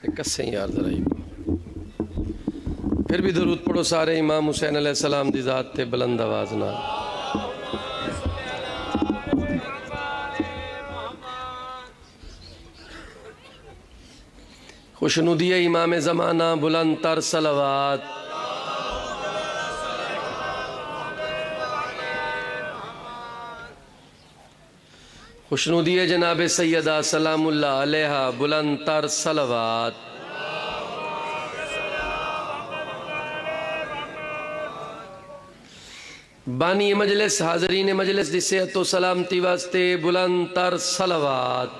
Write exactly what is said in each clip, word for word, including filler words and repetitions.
کسیں یار ذرا ہی پھر بھی درود پڑھو سارے امام حسین علیہ السلام دی ذات تے بلند آواز نہ خوشنودی امام زمانہ بلند تر صلوات خوشنودی جناب سیدہ سلام اللہ علیہ بلند تر صلوات بانی مجلس حاضرین مجلس دی صحت و سلامتی واسطے بلند تر صلوات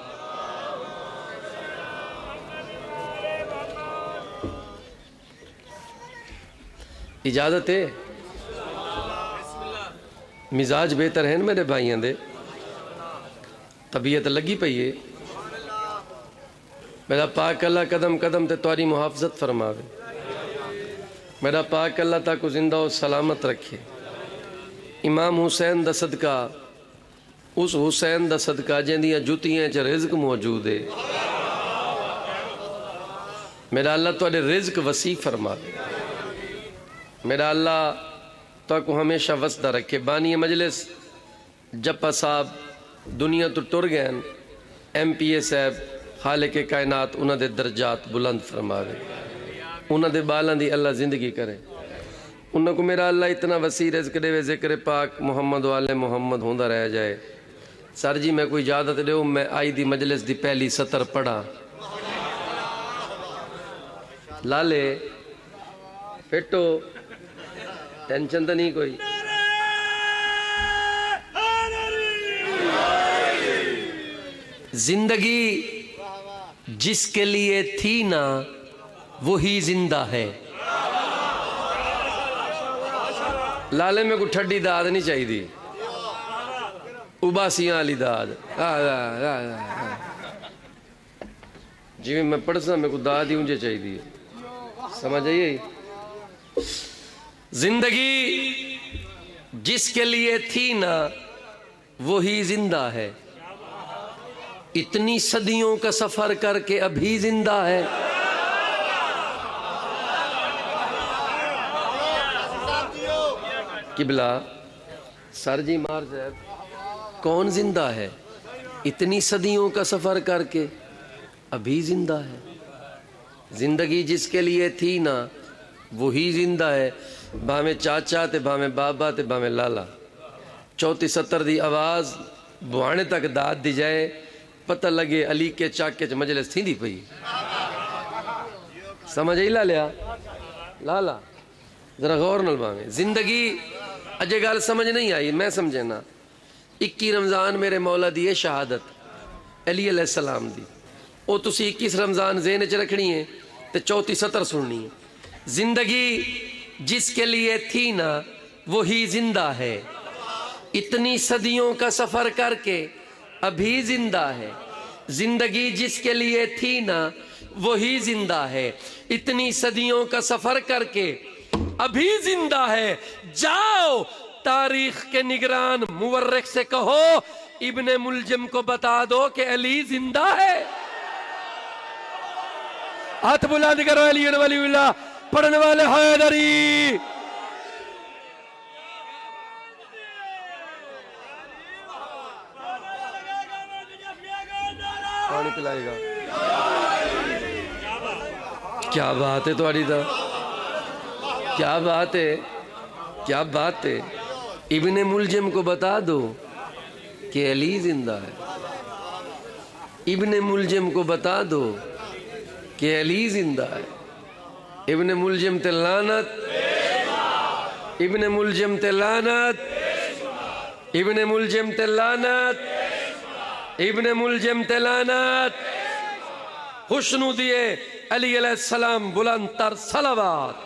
اجازت ہے مزاج بہتر ہیں میرے بھائیاں دے طبیعت لگی پئیے میرا پاک اللہ قدم قدم تے تواری محافظت فرماوے میرا پاک اللہ تاکو زندہ و سلامت رکھے امام حسین دا صدقہ اس حسین دا صدقہ جندیاں جوتیاں چا رزق موجود ہے میرا اللہ توارے رزق وسیع فرماوے میرا اللہ تاکو ہمیشہ وسدہ رکھے بانی مجلس جپا صاحب دنیا تو ٹر گئے ایم پی اے صاحب خالق کائنات انہ دے درجات بلند فرماوے انہ دے بالاں دی اللہ زندگی کرے انہ کو میرا اللہ اتنا وسیع رزق دے وے ذکر پاک محمد والے محمد ہوندہ رہ جائے سر جی میں کوئی اجازت دے ہوں میں آئی دی مجلس دی پہلی سطر پڑھا لالے پھٹو ٹینشن تو نہیں کوئی زندگی جس کے لیے تھی نا وہی زندہ ہے لالے میں کو ٹھڈی داد نہیں چاہی دی اباسیاں علی داد جی میں پڑھتا میں کو داد ہی مجھے چاہی دی سمجھ آئیے زندگی جس کے لیے تھی نا وہی زندہ ہے اتنی صدیوں کا سفر کر کے ابھی زندہ ہے قبلہ سر جی مار صاحب کون زندہ ہے اتنی صدیوں کا سفر کر کے ابھی زندہ ہے زندگی جس کے لیے تھی نا وہی زندہ ہے بھامے چاچا تے بھامے بابا تے بھامے لالا چوتھی ستر دی آواز بوانے تک داد دی جائے پتہ لگے علی کے چاکے چ مجلس تھی دی پئی سمجھ ہی لالیا لالا ذرا غور نل بھامے زندگی اجے گال سمجھ نہیں آئی میں سمجھے نا اکی رمضان میرے مولا دیئے شہادت علی علیہ السلام دی او تسی اکیس رمضان ذہن چ رکھنی ہے تے چوتھی ستر سننی ہے زندگی جس کے لیے تھی نا وہی زندہ ہے اتنی صدیوں کا سفر کر کے ابھی زندہ ہے زندگی جس کے لیے تھی نا وہی زندہ ہے اتنی صدیوں کا سفر کر کے ابھی زندہ ہے جاؤ تاریخ کے نگران مورخ سے کہو ابن ملجم کو بتا دو کہ علی زندہ ہے ہاتھ بلند کرو علی ولی اللہ پڑھنے والے حیدری پانی پلائے گا کیا بات ہے تمہاری دا کیا بات ہے کیا بات ہے ابن ملجم کو بتا دو کہ علی زندہ ہے ابن ملجم کو بتا دو کہ علی زندہ ہے ابن ملجم تے لعنت ابن ملجم تے لعنت ابن ملجم تے لعنت ابن ملجم تے لعنت خوشنو دیے علی علیہ السلام بلند تر صلوات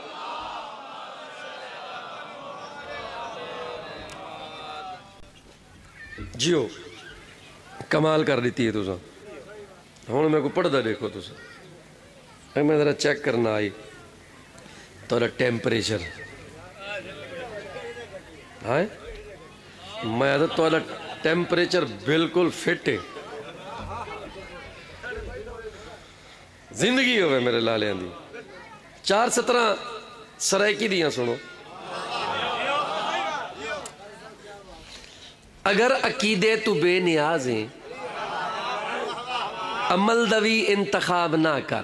جیو کمال کر دیتی ہے تو سا ہوں میں کو پڑھ دا دیکھو تو سا میں ذرا چیک کرنا آئی تو ٹیمپریچر ہاں میں تو ٹیمپریچر بالکل فٹ ہے زندگی ہوئے میرے لالے دی چار سترہ سرائکی دیاں سنو اگر عقیدے تو بے نیاز ہیں عمل دوی انتخاب نہ کر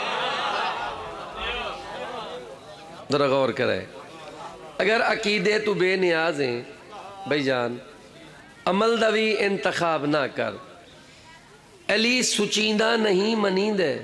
ذرا غور کرے اگر عقیدے تو بے نیاز ہیں بھائی جان عمل دوی انتخاب نہ کر علی سچیندہ نہیں منیند ہے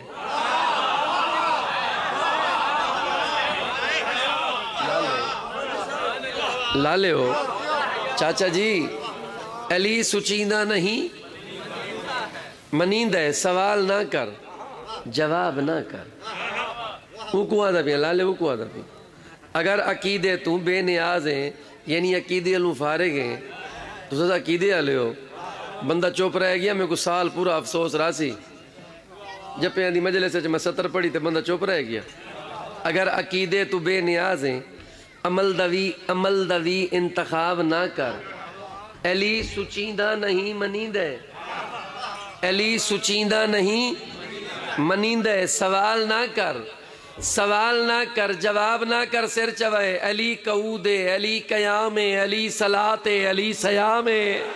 لالے ہو چاچا جی علی سچیندہ نہیں منیند ہے سوال نہ کر جواب نہ کر وہ کو آدھا بھی لالے وہ کو آدھا بھی اگر عقیدے تو بے نیاز ہیں یعنی عقیدے علم فارغ ہیں تو سزا عقیدے آلے ہو بندہ چوپ رہ گیا میں کو سال پورا افسوس راسی جب پہ اندھی مجلے سے میں ستر پڑھی تو بندہ چوپ رہ گیا اگر عقیدے تو بے نیاز ہیں عمل دوی عمل دوی انتخاب نہ کر علی سچیندہ نہیں منیند ہے علی سچیندہ نہیں منیند ہے سوال نہ کر سوال نہ کر جواب نہ کر سر چوائے علی قعود علی قیام علی صلاۃ علی سیام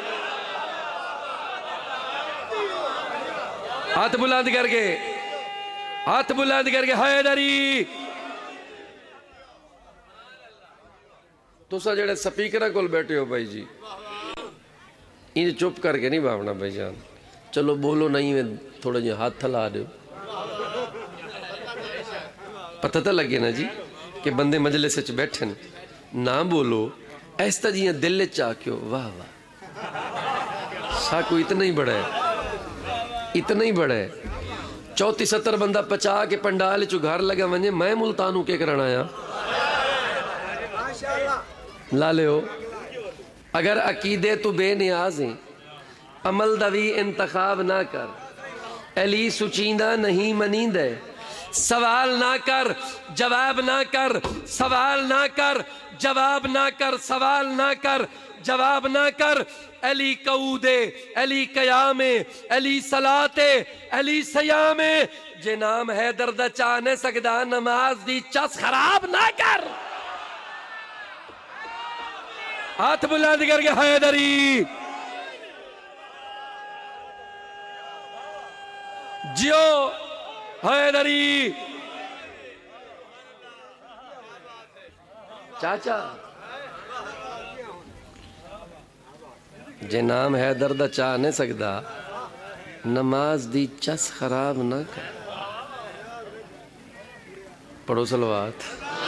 ہاتھ بلند کر کے ہاتھ بلند کر کے حیدری تو سا جڑے سپیکرہ کول بیٹھے ہو بھائی جی انہیں چپ کر کے نہیں باونا بھائی جان چلو بولو نہیں میں تھوڑا جی ہاتھ تھلا دے پتہ تھا لگے نا جی کہ بندے مجلس سے بیٹھے نہ بولو ایستا جی دل چاکیو واہ واہ ساکو اتنا ہی بڑا ہے اتنا ہی بڑا ہے چوتی ستر بندہ پچا کے پنڈال چو گھر لگا ونجے میں ملتانوں کے کرنا آیا لالے ہو اگر عقیدے تو بے نیاز ہیں عمل دوی انتخاب نہ کر علی سچیندہ نہیں منیند ہے سوال نہ کر جواب نہ کر سوال نہ کر جواب نہ کر سوال نہ کر جواب نہ کر علی قعود علی قیام علی صلاۃ علی سیام جے نام ہے درد چاہنے سکدا نماز دی چس خراب نہ کر ہاتھ بلند کر کے حیدری جیو حیدری چاچا جے نام ہے درد چاہ نہیں سکدا نماز دی چس خراب نہ کر پڑھو صلوات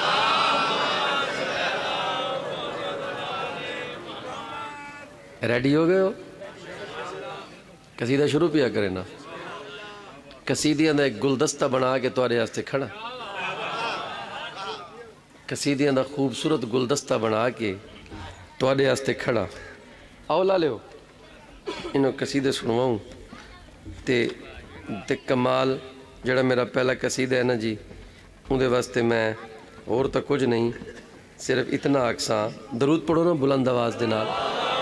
ریڈی ہو گئے ہو قصیدہ شروع پیا کرے نا قصیدیاں دا ایک گلدستہ بنا کے توارے آستے کھڑا قصیدیاں دا خوبصورت گلدستہ بنا کے توارے آستے کھڑا آؤ لالے ہو انہوں قصیدے سنواؤں تے تے کمال جڑا میرا پہلا قصیدہ ہے نا جی ان دے واسطے میں اور تا کچھ نہیں صرف اتنا اکساں درود پڑھو نا بلند آواز دے نال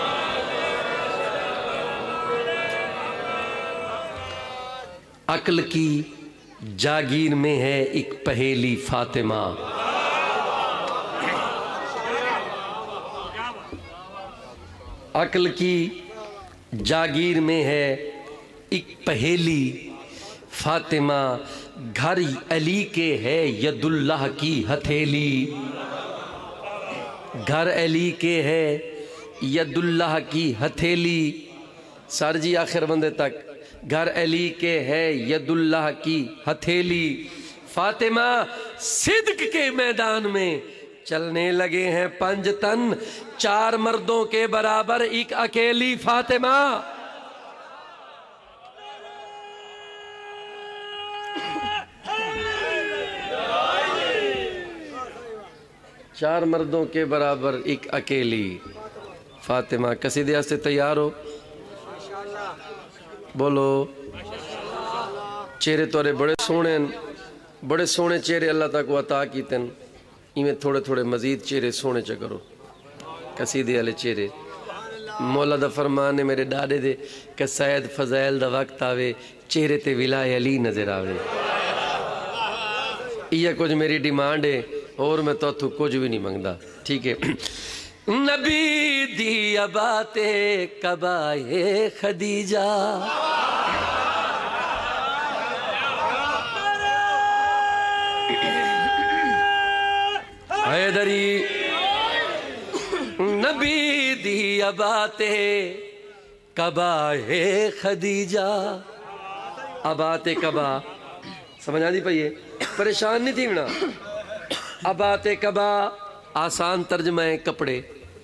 عقل کی جاگیر میں ہے ایک پہیلی فاطمہ عقل کی جاگیر میں ہے ایک پہیلی فاطمہ گھر علی کے ہے ید اللہ کی ہتھیلی گھر علی کے ہے ید اللہ کی ہتھیلی سار جی آخر بندے تک گھر علی کے ہے ید اللہ کی ہتھیلی فاطمہ صدق کے میدان میں چلنے لگے ہیں پنج تن چار مردوں کے برابر ایک اکیلی فاطمہ چار مردوں کے برابر ایک اکیلی فاطمہ قصیدے سے تیار ہو بولو چہرے تورے بڑے سونے بڑے سونے چہرے اللہ تک کو عطا کیتے ہیں ایمیں تھوڑے تھوڑے مزید چہرے سونے چکرو قصیدے والے چہرے مولا دا فرمان ہے میرے ڈاڈے دے کہ سید فضائل دا وقت آوے چہرے تے ولائے علی نظر آوے یہ کچھ میری ڈیمانڈ ہے اور میں تو تو کچھ بھی نہیں مانگدا ٹھیک ہے نبی دی باتیں کبائے خدیجہ حیدری نبی دی باتیں کبائے خدیجہ ابات کبا سمجھا دی پئیے پریشان نہیں تھی نا ابات کبا آسان ترجمہ ہے کپڑے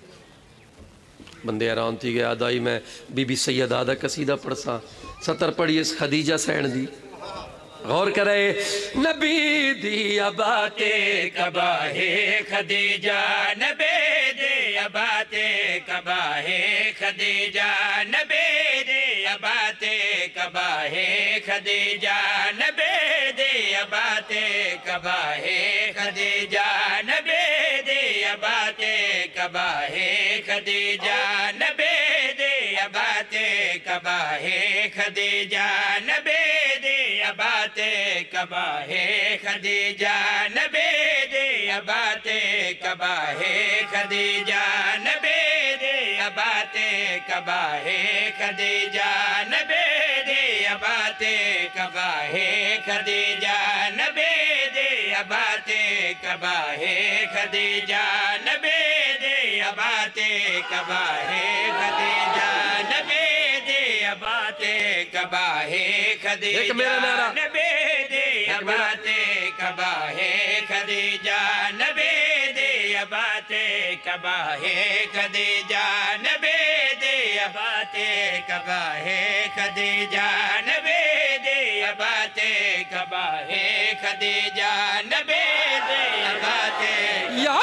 بندے آرام تھی گیا دائی میں بی بی سید آدھا قصیدہ پڑھسا ستر پڑھی اس خدیجہ سین دی غور کرے نبی دی ابات کبا ہے خدیجہ نبی دی ابات کبا ہے خدیجہ نبی دی ابات کبا ہے خدیجہ نبی دی ابات کبا ہے خدیجہ نبی دی ابات کبا ہے خدیجہ نبی دی ابات کبا ہے خدیجہ نبی دی ابات کبا ہے خدیجہ نبی دی ابات کبا ہے خدیجہ نبی دی ابات کبا ہے خدیجہ نبی دی ابات کبا ہے خدیجہ نبی دی ابات کبا ہے خدیجہ نبی دی ابات کبا ہے خدیجہ نبی دی ابات کبا ہے خدیجہ نبی دی ابات کبا ہے خدیجہ نبی دی ابات کبا ہے خدیجہ نبی دی ابات کبا ہے خدیجہ نبی دی ابات کبا ہے خدیجہ نبی دی ابات یا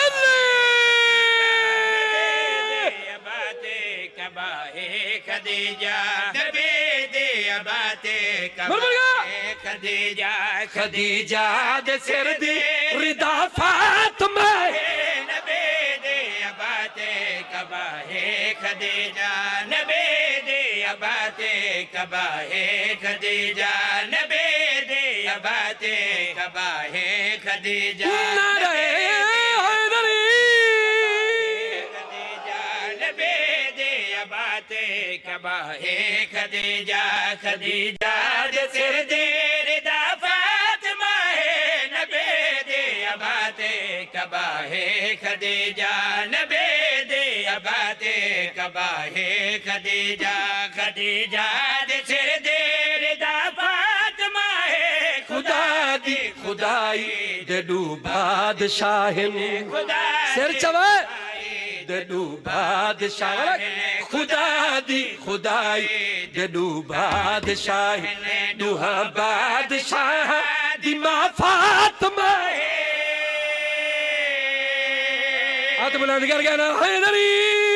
خدیجہ نبی دی ابات کبا ہے خدیجہ خدیجہ دے سر دی رضا فاطمہ نبی دی ابات کبا ہے خدیجہ نبی دی ابات کبا ہے خدیجہ نبی دی ابات کبا ہے خدیجہ کبا ہے خدیجہ خدیجہ دے سر دی رضا فاطمہ ہے نبی دی ابات کبا ہے خدیجہ نبی دی ابات کبا ہے خدیجہ خدیجہ دے سر دی رضا فاطمہ ہے خدا دی خدائی دڈو بادشاہ خدا سر چوائے دڈو بادشاہ خدا دی خدائی دڈو بادشاہ دوہا بادشاہ دی ماں فاطمہ ہاتھ بلند کر گیا نا حیدری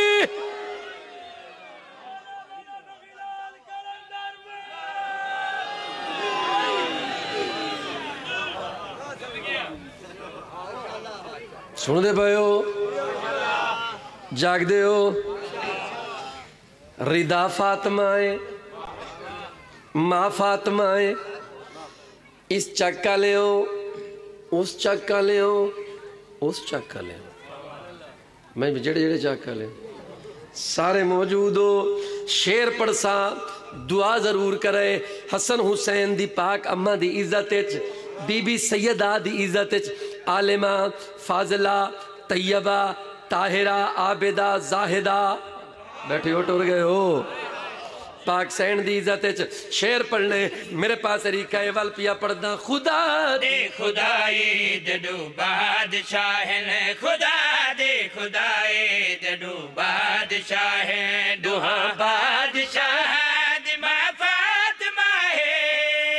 سن دے پائے ہو جاگ دے ہو رضا فاطمہ ہے ماں فاطمہ ہے اس چکا لے ہو اس چکا لے ہو اس چکا لے ہو میں جڑے جڑے چکا لے سارے موجود ہو شیر پڑسا دعا ضرور کرے حسن حسین دی پاک اممہ دی عزت بی بی سیدہ دی عزت عالمہ فاضلہ طیبہ طاہرہ عابدہ زاہدہ بیٹھے ہو ٹور گئے ہو پاک سین دی عزت شیر پڑھنے میرے پاس ریکہ وال پیا پڑھنا خدا دے خدائی دڈو بادشاہن خدا دے خدائی دڈو بادشاہن دوہاں بادشاہ دی ماں فاطمہ ہے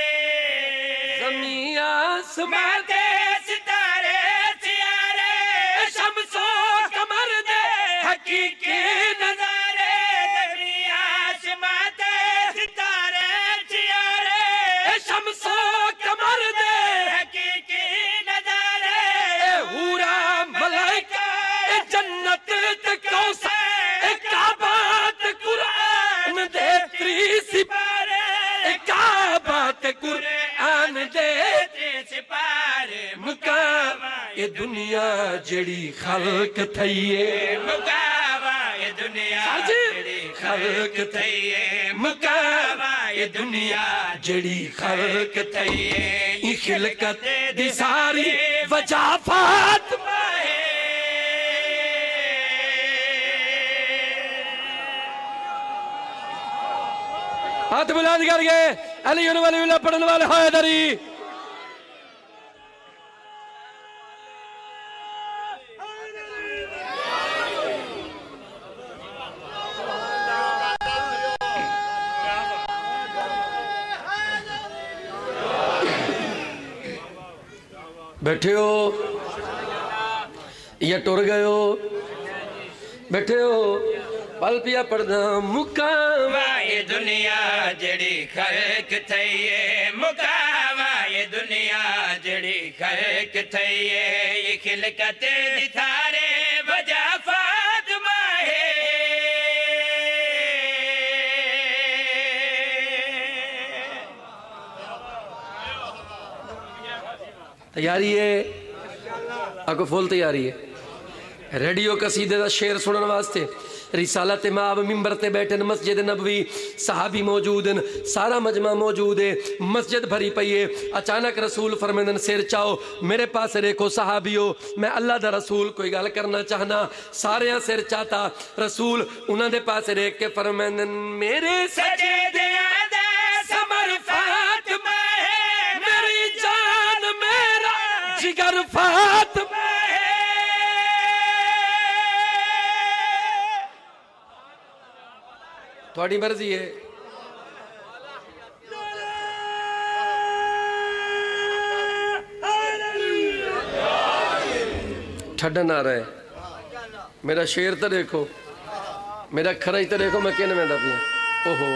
زمین آسمان دے ستارے سیارے شمس و قمر دے حقیقی نظارے زمین آسمان دے ستارے سیارے شمس و قمر دے حقیقی نظارے حورا ملائکہ جنت کوثر کعبات قرآن دے تری سپارے کعبات قرآن دے تری سپارے اے دنیا جڑی خلق تھئیے مکاوا اے دنیا جڑی خلق تھئیے مکاوا اے دنیا جڑی خلق تھئیے ای خلقت دی ساری وجہ فاطمہ ہاتھ بلند کر گئے علی ولی اللہ پڑھنے والے حیدری بیٹھے ہو یا ٹر گئے ہو بیٹھے ہو پل پیا پڑھنا مکاوا یہ دنیا جڑی خلق تھئیے مکاوا یہ دنیا جڑی خلق تھئیے یہ خلقت دی تھارے وجہ فاطمہ ہے تیاری ہے آکو فول تیاری ہے ریڈیو قصیدے دا شعر سنن واسطے رسالت ماب ممبر تے بیٹھن مسجد نبوی صحابی موجود ہیں سارا مجمع موجود ہے مسجد بھری پئیے اچانک رسول فرمیندن سیر چاہو میرے پاس ریکھو صحابیو میں اللہ دا رسول کوئی گال کرنا چاہنا سارے ہاں سیر چاہتا رسول انہاں دے پاس ریکھ کے فرمیندن میرے سجدے آدھا سمر فاطمہ ہے میری جان میرا جگر فاطمہ تھوڑی مرضی ہے ٹھڈن آ رہا ہے میرا شیر تو دیکھو میرا کھرج تو دیکھو میں کہنے میں دا پیا اوہو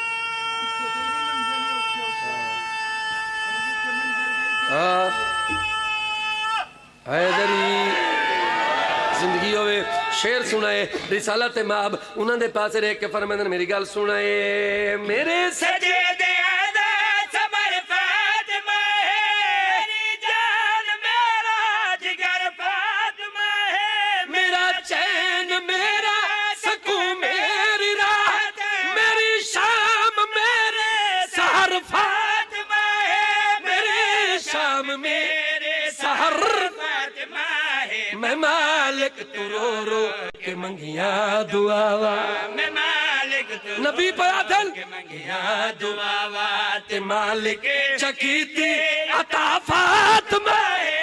حیدری زندگی ہوئے شیر سنائے رسالت ماب انہوں نے پاس رہ کے فرمیندن میری گال سنائے میرے سجدے آدھا سمر فاطمہ ہے میری جان میرا جگر فاطمہ ہے میرا چین میرا سکون میری رات میری شام میرے سحر فاطمہ ہے میرے شام میرے سحر فاطمہ ہے میں مالک تو رو رو کے منگیاں دعاوا میں مالک تو نبی پیا دل کے منگیاں دعاوا تے مالک چکیتی عطا فاطمہ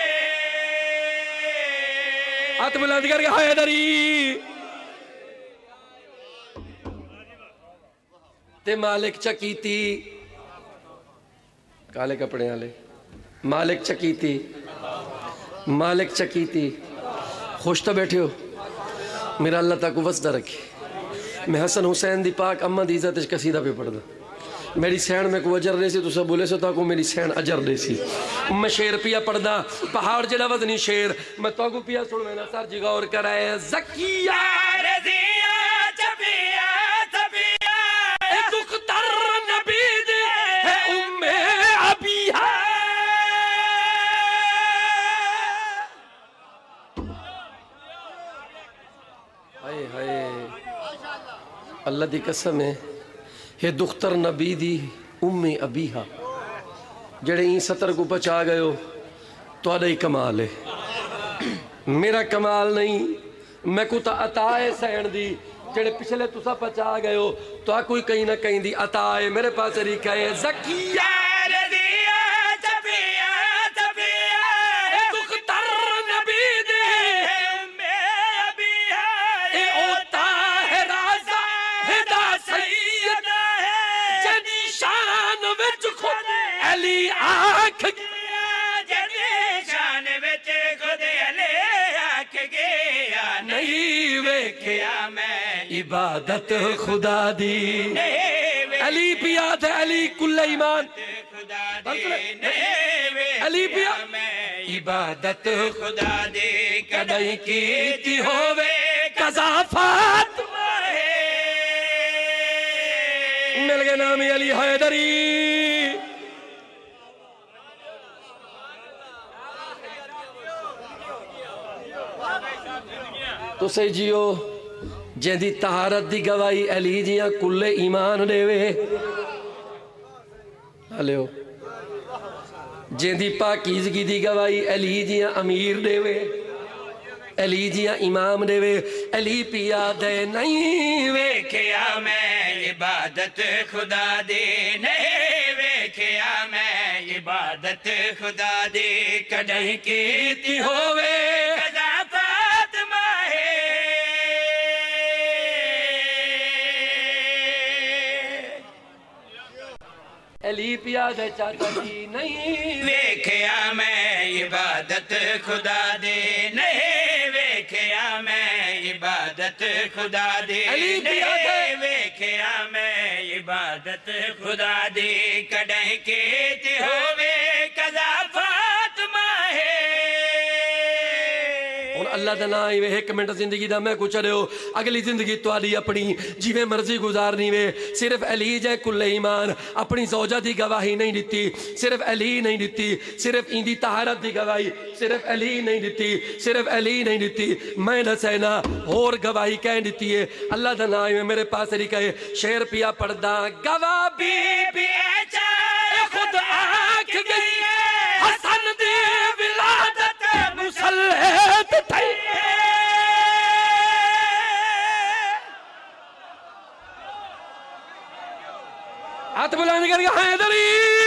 ہاتھ بلند کر کے حیدری تے مالک چکیتی کالے کپڑے والے مالک چکیتی مالک چکیتی خوش تو بیٹھے ہو میرا اللہ تاکو وسدہ رکھے میں حسن حسین دی پاک امہ دی عزت اس قصیدہ پہ پڑھ دا میری سین میں کو اجر دے سی تو سب بولے سے تاکو میری سین اجر دے سی میں شیر پیا پڑھ دا پہاڑ جلا وزنی شیر میں تاکو پیا سن میں نصار جی غور کرائے زکیہ رضیہ چبیہ تبیہ اے دختر نبی دے ہے ام ابیہ ہائے ہائے اللہ دی قسم ہے یہ دختر نبی دی ام ابیہا جڑے این ستر کو پچا گئے ہو تو آدھائی کمال ہے میرا کمال نہیں میں کو تا عطا ہے سین دی جڑے پچھلے تسا پچا گئے ہو تو آ کوئی کہیں نہ کہیں دی عطا ہے میرے پاس ریکھا ہے زکیہ رضیہ چبیہ تبیہ دختر نبی دے ام ابیہ اے اوتا ہے رازہ ہدا سید جنی شان وچ خود علی آنکھ جدی شان وچ خود علی آنکھ گیا نہیں ویکھیا میں عبادت خدا دی نہیں علی بیاد ہے علی کل ایمان خدا دی نہیں علی بیا میں عبادت خدا دی کدائی کیتی ہووے قضا فاطمہ مل گئے نامی علی حیدری تو سے جیو جیندی طہارت دی گواہی علی جیاں کل ایمان دے وے ہلیو جیندی پاکیزگی دی گواہی علی جیاں امیر دے وے علی جیاں امام دے وے علی پیا دے نہیں ویکھیا میں عبادت خدا دی نہیں ویکھیا میں عبادت خدا دی کدیں کیتی ہووے قضا فاطمہ ہے علی پیا دے چاچا جی نہیں ویکھیا میں عبادت خدا دی نہیں ویکھیا میں عبادت خدا دی علی پیا دے ویکھیا میں عبادت خدا دی کدیں کیتی ہووے قضا فاطمہ ہے اور اللہ دنا ہی وے ایک منٹ زندگی دا میں کچھ رہے ہو اگلی زندگی تو آلی اپنی جیویں مرضی گزارنی وے صرف علی جائے کل ایمان اپنی زوجہ دی گواہی نہیں دیتی صرف علی نہیں دیتی صرف ایندی طہارت دی گواہی صرف علی نہیں دیتی صرف علی نہیں دیتی میں نسینا اور گواہی کہیں دیتی ہے اللہ دنا ہی وے میرے پاس ری کہے شیر پیا پڑھدا گواہ بی بی چاہے خود آنکھ گئی حسن دی ولادت مسلحت تھئی ہاتھ بلانے کر گیا حیدری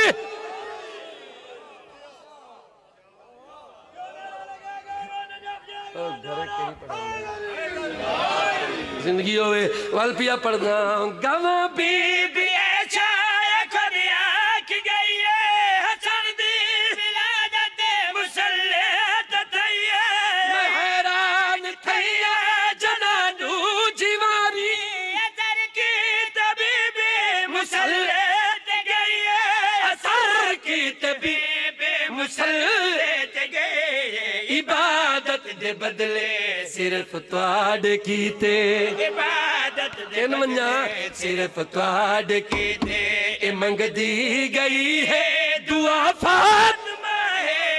زندگی ہوئے والپیا پڑھنا گواہ بی بی چاہے خود آنکھ گئی حسن دی ولادت مسلحت تھئی میں حیران تھیا جنانو جیواری اثر کی طبیبی مسلحت گئی اثر کی طبیبی مسلحت گئی عبادت دے بدلے صرف تواڈ کیتے عبادت دے ان منجا صرف تواڈ کیتے اے منگ دی گئی ہے دعا فاطمہ ہے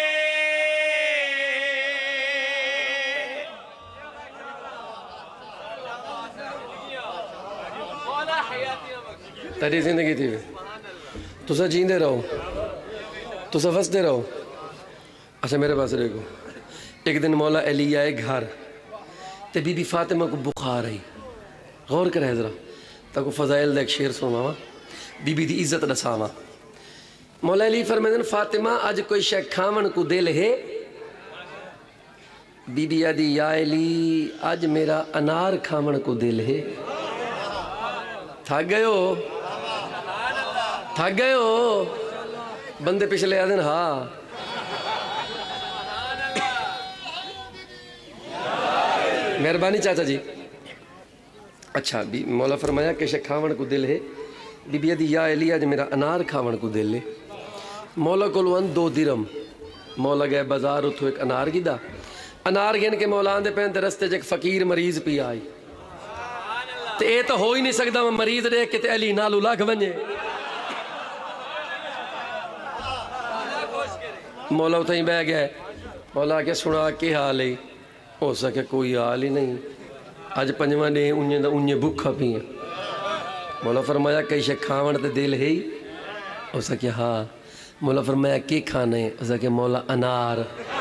تیری زندگی تھی تسا جیندے رہو تسا وسدے رہو اچھا میرے پاس رہے گو ایک دن مولا علی آئے گھر تے بی بی فاطمہ کو بخار آئی غور کرے ذرا تاکو فضائل دے ایک شیر سنواں بی بی دی عزت دساواں مولا علی فرمیدن فاطمہ آج کوئی شے کھاون کو دل ہے بی بی آدھی یا علی آج میرا انار کھاون کو دل ہے تھک گئے ہو تھک گئے ہو بندے پچھلے آدھن ہاں مہربانی چاچا جی اچھا مولا فرمایا کہ شے کھاون کو دل ہے بی بی آدھی یا علی آج میرا انار کھاون کو دل ہے مولا کولوان دو درم مولا گئے بازار اتھو ایک انار کی دا انار گین کے مولا آندے پہنتے رستے جے ایک فقیر مریض پی آئی تے اے تو ہو ہی نہیں سکتا میں مریض دیکھ کے تے علی نالو لاکھ بنجے مولا اتھائیں بہ گئے مولا کے سنا کے حال ہے ہو سکے کوئی حال ہی نہیں آج پنجواں نے انہیں دا انہیں بکھا پی ہیں مولا فرمایا کئی شے کھاون تے دل ہے ہی ہو سکے ہاں مولا فرمایا کی کھانے ہو سکے مولا انار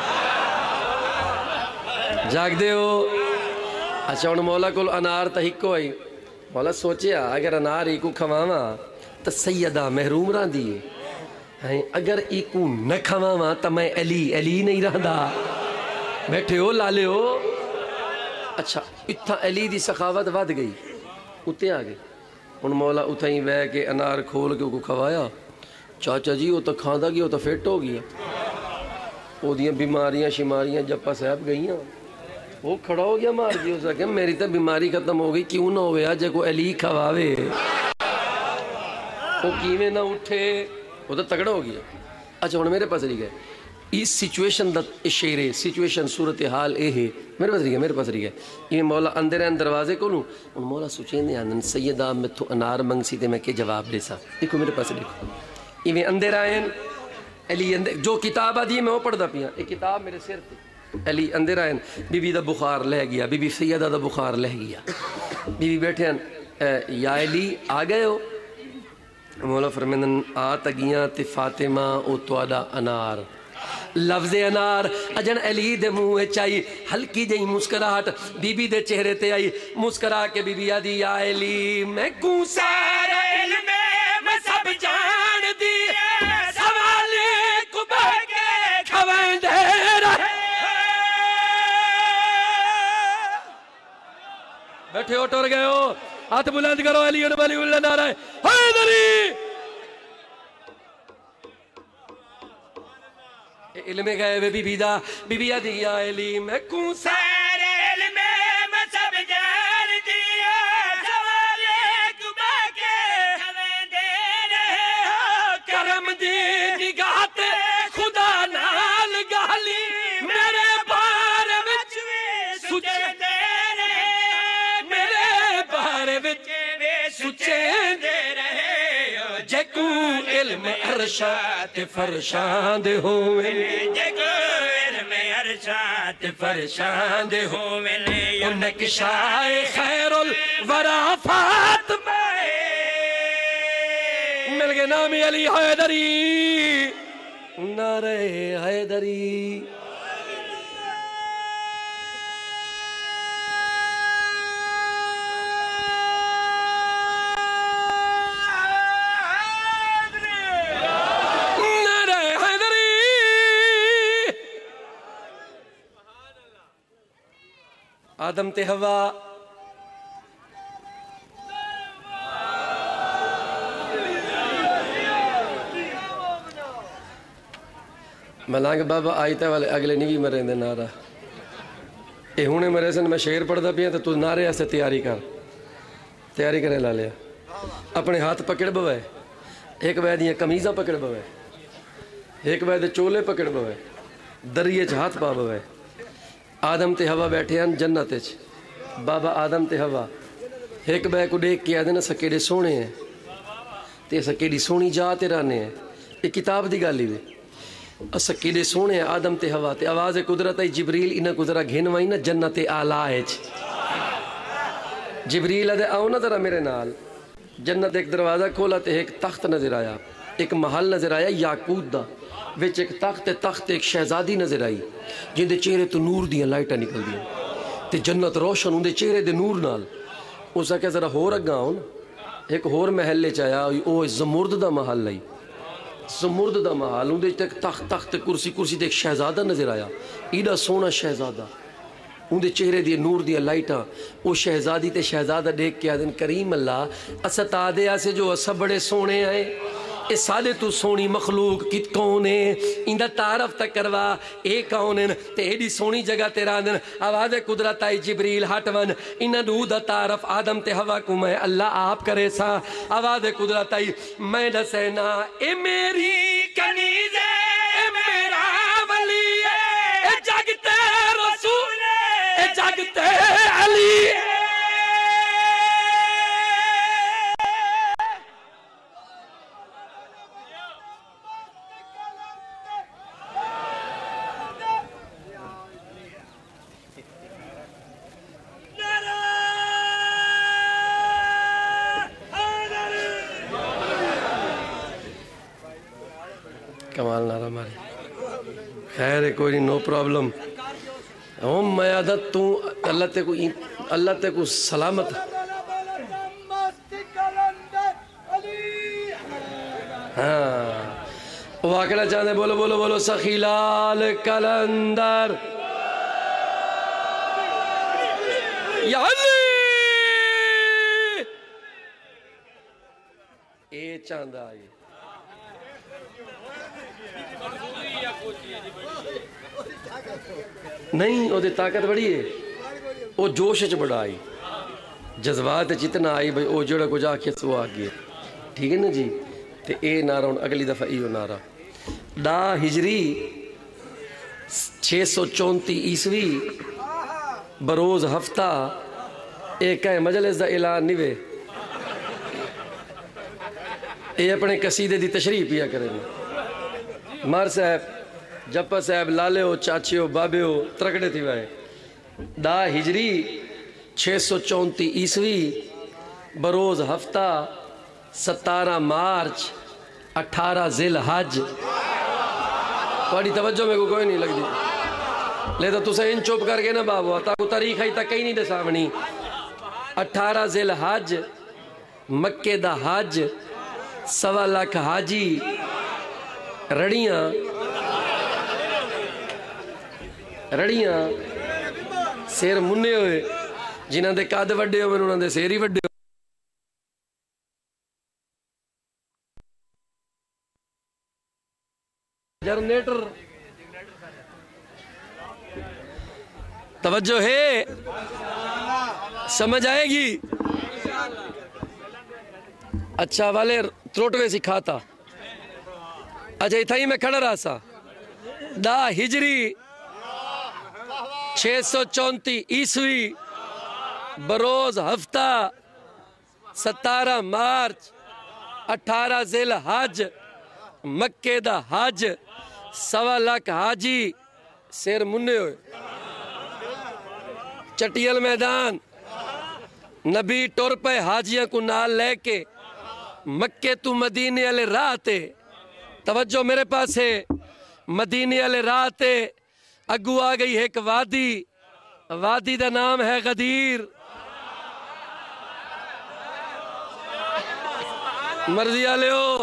جاگ دے ہو اچھا انہوں مولا کل انار تا ہکو آئی مولا سوچیا اگر انار ایکو کھواما تا سیدہ محروم رہا دیئے اگر ایکو نہ کھواما تا میں علی علی نہیں رہا دا بیٹھے ہو لالے ہو اچھا اتھا علی دی سخاوت ود گئی اتے آگے ان مولا اتھائیں بے کے انار کھول کے کو کھوایا چاچا جی وہ تو کھاندہ گیا وہ تو فٹ ہو گیا وہ دیاں بیماریاں شماریاں جپا صاحب گئیاں وہ کھڑا ہو گیا مار جی ہو سکے میری تو بیماری ختم ہو گئی کیوں نہ ہو گیا جے کو علی کھواوے وہ کیویں نہ اٹھے وہ تو تگڑا ہو گیا اچھا انہوں میرے پاس رہی گئے اس سچویشن دا شیرے سچویشن صورتحال اے ہے میرے پاس رہی گئے میرے پاس رہی گئے یہ مولا اندر ہیں دروازے کو لوں ان مولا سوچیں دے آنن سیدہ میں تو انار منگ سی دے میں کے جواب لے سا دیکھو میرے پاس دیکھو یہ اندر آئیں علی اندر جو کتاب آدھی ہے میں وہ پڑھ دا پیا ایک کتاب میرے سر تھی علی اندر آئے بی بی دا بخار لہ گیا، بی بی سیدہ دا بخار لہ گیا، بی بی بیٹھے ہیں یا علی آ گئے ہو؟ مولا فرمیندن آ تگیاں تے فاطمہ او تواڈا انار، لفظ انار اجن علی دے منہ چائی ہلکی جئی مسکراہٹ بی بی دے چہرے تے آئی، مسکرا کے بی بی آدھی یا علی میں کوں سارا علم میں سب جان دی سوالے کو بہ کے کھویں دے رہے بیٹھے ہو ٹر گئے ہو، ہاتھ بلند کرو علی اور ولی اللہ نعرہ حیدری۔ علم گئے بی بی دا بی بی آدھی یا علی میں کوں سارے علم میں سب جان دیا سوالے کو بہ کے کھویں دے رہے ہو، کرم دی نگاہ تے خدا نال گالی میرے بار وچ سچے دے رہے میرے بار وچ سچے دے رہے ہو، جے کو علم ارشاد فرشاند ہوئے جگو علم ارشاد فرشاند ہوئے ان نقشائے خیر الورا فاطمہ مل گئے نامی علی حیدری، نعرہ حیدری۔ آدم تے ہوا ملانگ بابا آئیتا والے اگلے نہیں بھی مرے دے نعرہ اے ہونے مرے سن میں شعر پڑھ دا پیا تو نعرے ایسے تیاری کر تیاری کرے لا لیا اپنے ہاتھ پکڑ بوئے ایک وید یہ کمیزہ پکڑ بوئے ایک وید چولے پکڑ بوئے دریئے چھ ہاتھ پا بوئے آدم تے ہوا بیٹھے ہیں جنت چ بابا آدم تے ہوا ایک بے کو دیکھ کے آدھے نا سکیڑے سونے ہیں تے سکیڑی سونی جا تے رانے ہیں ایک کتاب دی گالی دے سکیڑے سونے ہیں آدم تے ہوا تے آواز قدرت ہے جبریل انہ کو ذرا گھن وائی نا جنت آلائے چ جبریل آدھے آؤ نا ذرا میرے نال جنت ایک دروازہ کھولا تے ایک تخت نظر آیا ایک محل نظر آیا یاقوت دا وچ ایک تخت تخت ایک شہزادی نظر آئی جن دے چہرے تو نور دیاں لائٹاں نکل دیاں تے جنت روشن ان دے چہرے دے نور نال اس آکے ذرا ہور اگا ہوں ایک ہور محلے چایا او زمرد دا محل لئی زمرد دا محل ان دے ایک تخت تخت کرسی کرسی دے ایک شہزادہ نظر آیا ایڈا سونا شہزادہ ان دے چہرے دی نور دی لائٹاں او شہزادی تے شہزادہ دیکھ کے آدن کریم اللہ اسا تا دے آسے جو اسا بڑے سونے آئے اے سالے تو سونی مخلوق کت کون ہے اندہ تعارف تک کروا اے کون ہے تے ایڈی سونی جگہ تیرا دن آواز قدرت آئی جبریل ہٹون انہ دو دا تعارف آدم تے ہوا کو میں اللہ آپ کرے سا آواز قدرت آئی میں دسینا اے میری کنیز اے میرا ولی اے جگتے رسول اے جگتے علی کمال نعرہ ماری خیر ہے کوئی نہیں نو پرابلم ہم میں عادت تو اللہ تے کو اللہ تے کو سلامت ہاں وہ آکڑا چاہتے بولو بولو بولو سخی لال کلندر یا علی اے چاندہ آئی نہیں وہ طاقت بڑی ہے وہ جوش چ بڑا آئی جذبات جتنا آئی بھئی وہ جڑا کچھ آکھے سو آگئے ٹھیک ہے نا جی تے اے نعرہ اگلی دفعہ ایو نعرہ دا ہجری چھ سو چونتی عیسوی بروز ہفتہ ایک ہے مجلس دا اعلان نوے اے اپنے قصیدے دی تشریح پیا کریں مار صاحب جپا صاحب لالے ہو چاچے ہو بابے ہو ترکڑے تھی وائے دا ہجری چھ سو چونتی عیسوی بروز ہفتہ ستارہ مارچ اٹھارہ ذیل حج تھوڑی توجہ میں کو کوئی نہیں لگ دی لے تو تسے ان چوپ کر کے نا بابو تاکو تاریخ ہی تک کہیں نہیں دے سامنی اٹھارہ ذیل حج مکے دا حج سوا لاکھ حاجی رڑیاں رڑیاں سیر مننے ہوئے جنہاں دے قاد وڈے ہوئے انہاں دے سیری وڈے ہوئے جرنیٹر توجہ ہے سمجھ آئے گی اچھا والے تروٹوے سکھاتا اچھا اتھا ہی میں کھڑا رہا سا دا ہجری چھ سو چونتی عیسوی بروز ہفتہ ستارہ مارچ اٹھارہ ذیل حج مکے دا حج سوا لاکھ حاجی سیر مننے ہوئے چٹیل میدان نبی ٹور پہ حاجیاں کو نال لے کے مکے تو مدینے والے راہ تے توجہ میرے پاس ہے مدینے والے راہ تے اگو آ گئی ایک وادی وادی دا نام ہے غدیر مرضی آلے ہو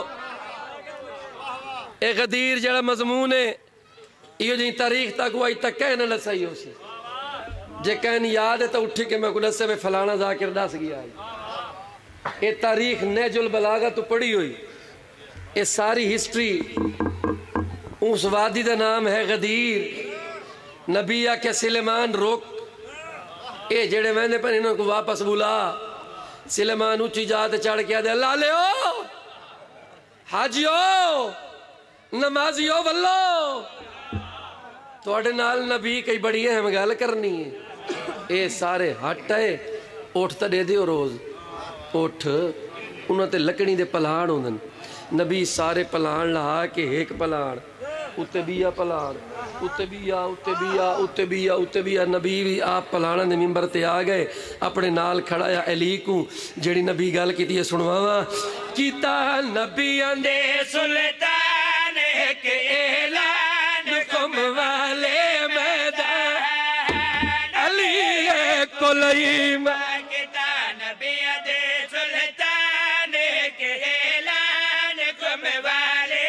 اے غدیر جڑا مضمون ہے یہ جی تاریخ تک وہ آئی تک کہنے لسائی ہو سی جے کہنے یاد ہے تو اٹھی کہ میں کلسے میں فلانا ذاکر داس گیا ہے اے تاریخ نیج البلاغہ تو پڑھی ہوئی اے ساری ہسٹری اس وادی دا نام ہے غدیر نبی آکے سلیمان روک اے جڑے میں نے پر انہوں کو واپس بولا سلیمان اچھی جاتے چڑھ کیا دے اللہ لے ہو حاجی ہو نمازی ہو واللہ تو اڑے نال نبی کئی بڑی اہم گال کرنی ہے اے سارے ہٹ ہے اوٹھتا دے دیو روز اوٹھ انہوں تے لکڑی دے پلان ہوندن نبی سارے پلان لہا کے ایک پلان اتے بیا پلان اتے بیا اتے بیا اتے بیا اتے بیا نبی بھی آپ پلانا دے ممبر تے آ گئے اپنے نال کھڑا یا علی کو جڑی نبی گال کی تیے سنواوا کیتا نبی اندے سلطان ایک اعلان کم والے میدان علی کلئی میں کیتا نبی اندے سلطان ایک اعلان کم والے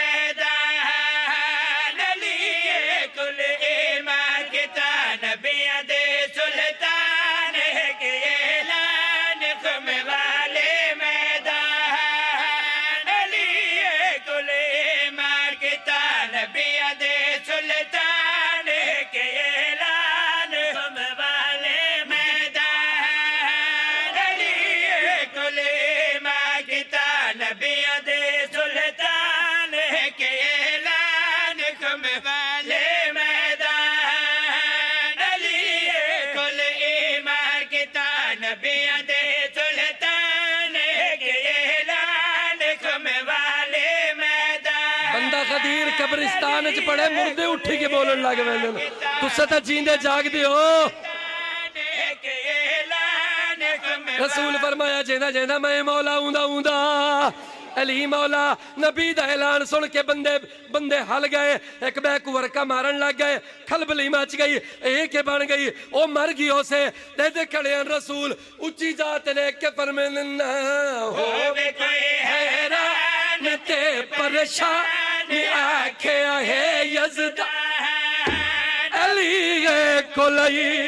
غدیر قبرستان چ پڑے مردے اٹھی کے بولن لگ ویندن تساں تے جیندے جاگ دے ہو رسول فرمایا جیندا جیندا میں مولا اوندا اوندا علی مولا نبی دا اعلان سن کے بندے بندے ہل گئے ایک بے کو ورکا مارن لگ گئے کھلبلی مچ گئی ایک بن گئی او مر گئی اسے دے دے کھڑے ہیں رسول اونچی ذات لے کے فرمایا نہ ہوے کوئی حیران تے پریشان آکھیا ہے یزدان علی کلئی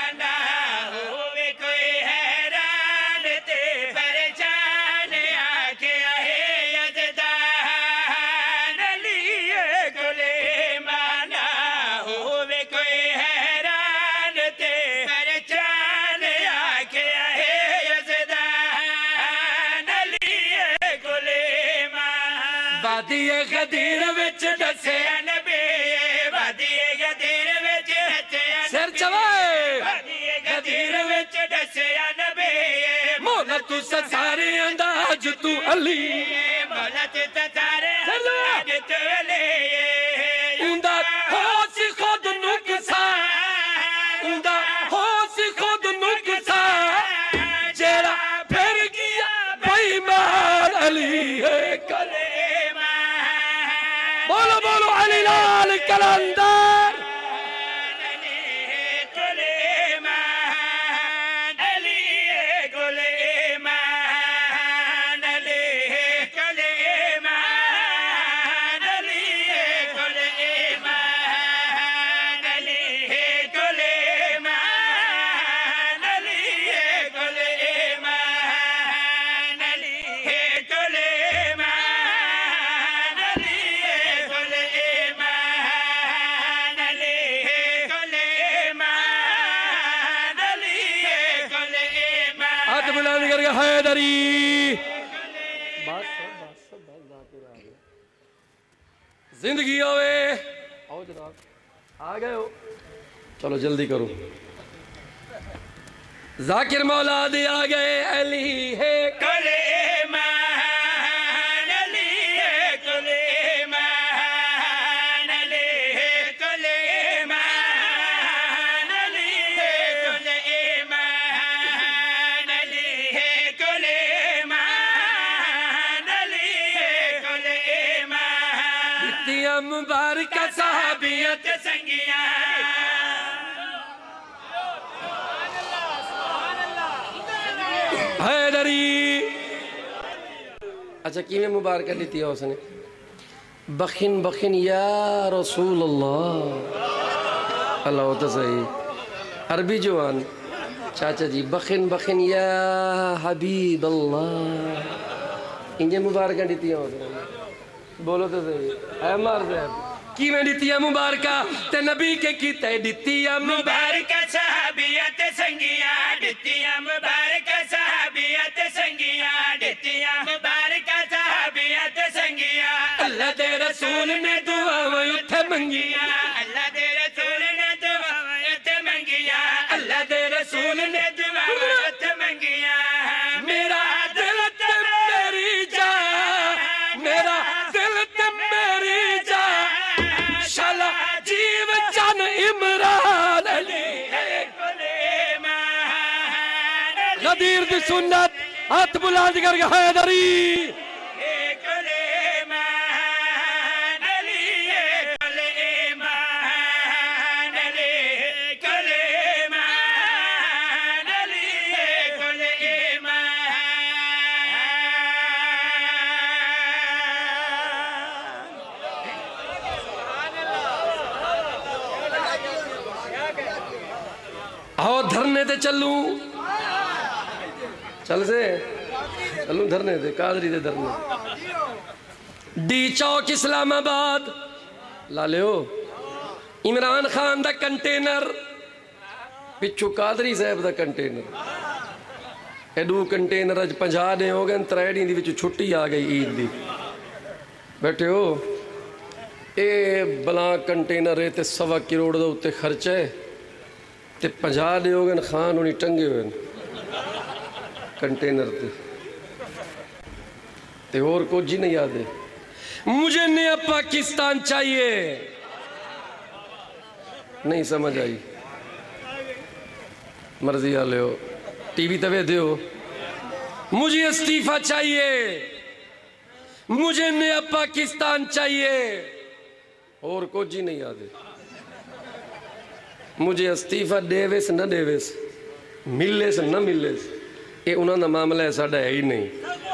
وادی غدیر وچ دسے نبی وادی غدیر وچ سر چوائے وادی غدیر وچ دسے نبی مولا تو سارے انداز تو علی مولا تو سارے انداز تو علی اوندا علی لال کلندر حیدری زندگی ہوئے آؤ جناب آ گئے ہو چلو جلدی کرو ذاکر مولا دے آ گئے علی ہے کل ایمان علی ہے کل ایمان علی ہے کل ایمان علی ہے کل ایمان علی ہے کل ایمان علی ہے کل ایمان اتیا مبارکہ صحابیت سنگیاں حیدری اچھا کیویں مبارکہ لیتی ہے اس نے بخن بخن یا رسول اللہ اللہ ہوتا صحیح عربی جوان چاچا جی بخن بخن یا حبیب اللہ انجھے مبارکہ لیتی ہے اس نے بولو تو صحیح اے مار صاحب کیویں لیتی ہے مبارکہ تے نبی کے کیتے لیتی ہے مبارکہ صحابیت سنگیاں لیتی ہے مبارکہ صحابیت سنگیاں لیتی ہے مبارکہ صحابیت سنگیاں اللہ دے رسول نے دعاویں اتھے منگیاں اللہ دے رسول نے دعاویں اتھے منگیاں اللہ دے رسول نے دعاویں اتھے منگیاں میرا دل تے میری جان میرا دل تے میری جان شالا جیو جان عمران علی ہے کل ایمان غدیر دی سنت ہاتھ بلند کر کے حیدری کل ایمان علی ہے کل ایمان علی کل ایمان علی ہے کل ایمان آؤ دھرنے تے چلوں چل سے چلوں دھرنے تے قادری تے دھرنے ڈی چوک اسلام آباد لالے ہو عمران خان دا کنٹینر پچھو قادری صاحب دا کنٹینر ایڈو کنٹینر اج پنجا دے ہو گئے تریڈی دی وچ چھٹی آ گئی عید دی بیٹھے ہو اے بلا کنٹینر ہے تے سوا کروڑ دا اتے خرچ ہے تے پنجا دے ہو گئے خان انہی ٹنگے ہوئے کنٹینر تے تے اور کو جی نہیں یاد ہے مجھے نیا پاکستان چاہیے نہیں سمجھ آئی مرضی آلے ہو ٹی وی توے دے ہو مجھے استعفیٰ چاہیے مجھے نیا پاکستان چاہیے اور کو جی نہیں یاد ہے مجھے استعفیٰ دے ویس نہ دے ویس ملے سے نہ ملے سے اے انہوں نے معاملہ ایسا ہے ہی نہیں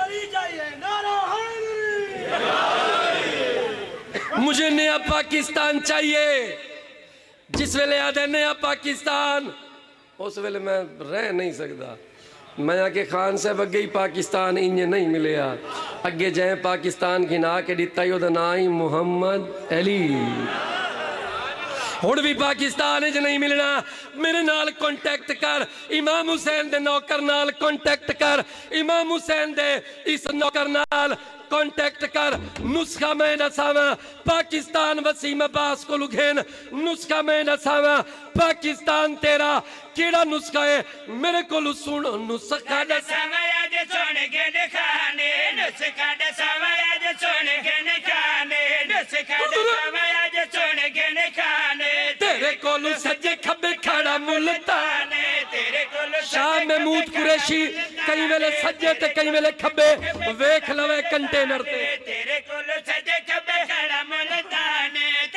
مجھے نیا پاکستان چاہیے جس ویلے یاد ہے نیا پاکستان اس ویلے میں رہ نہیں سکتا میں آکے خان صاحب اگے ہی پاکستان انہیں نہیں ملے اگے جائیں پاکستان کی نا کے دیتا ہی ہو دا نائی محمد علی ہوڑ بھی پاکستان جو نہیں ملنا میرے نال کنٹیکٹ کر امام حسین دے نوکر نال کنٹیکٹ کر امام حسین دے اس نوکر نال کنٹیکٹ کر نسخہ میں نساواں پاکستان وسیم عباس کو لگھین نسخہ میں نساواں پاکستان تیرا کیڑا نسخہ ہے میرے کو لسونو نسخہ نساواں یاد سونے کے نکھانے نسخہ نساواں یاد سونے کے نکھانے نسخہ نساواں یاد سونے کے نکھانے تیرے کو لسجے کھبے کھڑا ملتانے تیرے کو شاہ محمود قریشی کئی ویلے سجے تے کئی ویلے کھبے ویکھ لوے کنٹینر تے تیرے کو لسجے کھبے کھڑا ملتانے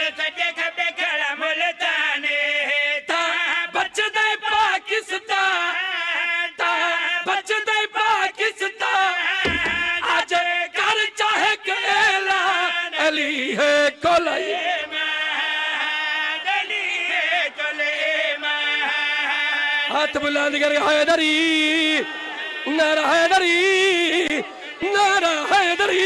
सजे खबे खड़ा मुल्ताने ता बचदे पाकिस्तान ता बचदे पाकिस्तान आज कर चाहे के ऐलान अली है कोलाई हाथ बुलंद कर हैदरी नारा हैदरी नारा हैदरी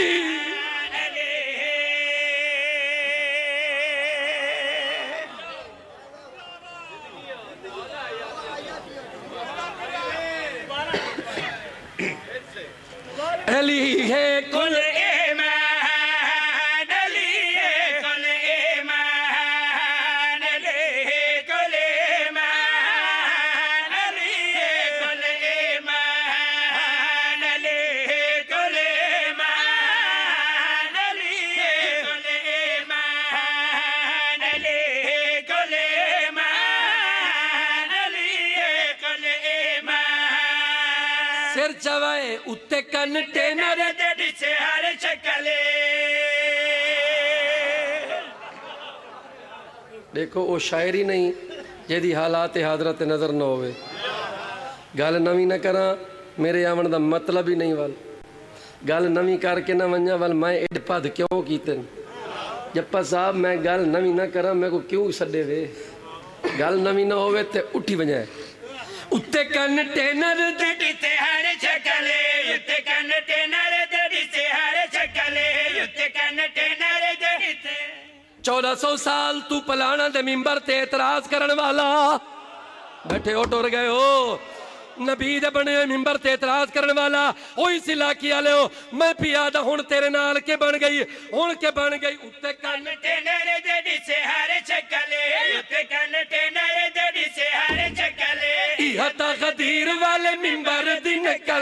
अली है कुल ईमान अली है कुल ईमान अली है कुल ईमान अली है कुल ईमान अली है कुल ईमान अली है कुल ईमान अली है कुल ईमान अली है कुल ईमान सिर चवाए उत्ते कन टेनर तेरी से हर शक्ले देखो वो शायरी नहीं जेदी हालात हाजरत नजर न होवे गल नवी न करा मेरे आवन दा मतलब ही नहीं वाल गल नवी करके ना वंजा वाल मैं एड पद क्यों कीते जप्पा साहब मैं गल नवी ना करा मैं को क्यों सडे वे गल नवी ना होवे ते उठी वंजा उत्ते कन टेनर तेरी से हर शक्ले उत्ते कन टेनर तेरी से हर शक्ले उत्ते कन टेनर तेरी से चौदह सौ साल तू पलाना दे मिंबर ते एतराज करन वाला बैठे हो टुर गए हो नबी दे बने मिंबर ते एतराज करन वाला ओही सिला की आले हो मैं पियादा हुण तेरे नाल के बन गई हुण के बन गई उत्ते कन टेनर तेरी से हर शक्ले उत्ते कन टेनर तेरी से हर शक्ले इहता गदीर वाले मिंबर दी नकल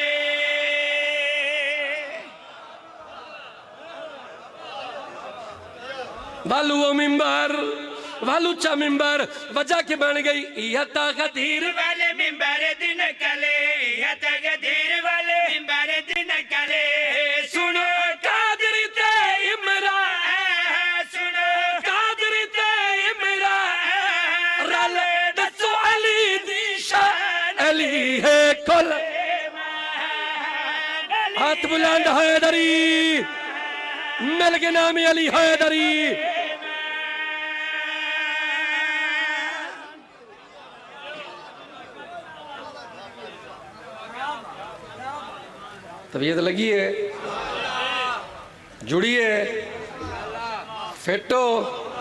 वालू वो मिंबर वालू चा मिंबर वजह के बन गई इहता गदीर वाले मिंबर दिन कले या तकदीर वाले मिंबर दिन कले सुनो कादरी ते इमरान सुनो कादरी ते इमरान रले दसो अली दी शान अली है कुल हाथ बुलंद हैदरी मिल के नाम अली हैदरी तबीयत लगी है जुड़ी है फिटो